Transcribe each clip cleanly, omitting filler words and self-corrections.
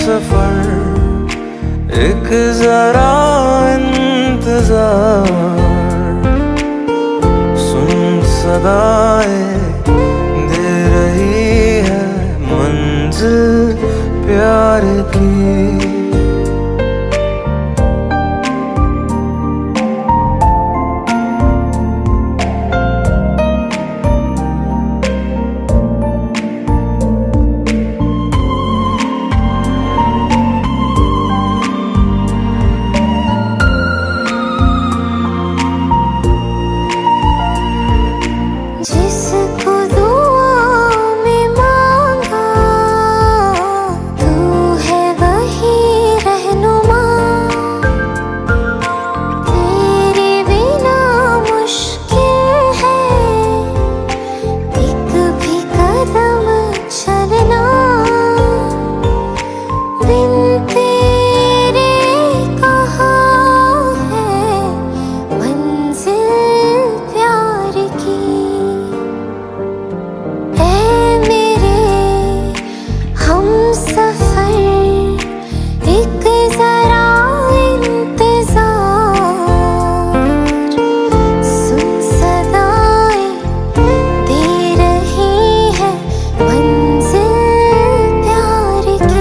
सफर, एक जरा इंतजार, सुन सदाएं दे रही है मंजिल प्यार की। जिसको दुआ में मांगा तू है वही रहनुमा, तेरे बिना मुश्किल है एक भी कदम चलना, बिन तेरे कहाँ है मंजिल प्यार की। सफर एक जरा इंतजार, सुन सदाएं दे रही है मंजिल प्यार की।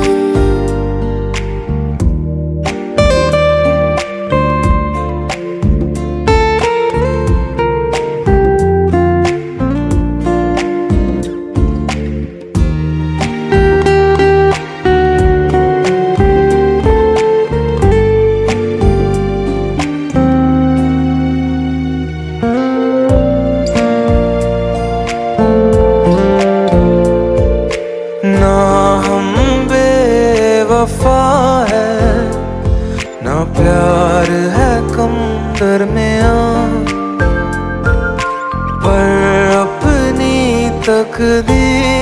ना हम बेवफा है, ना प्यार है कम दरमियां, पर अपनी तकदीर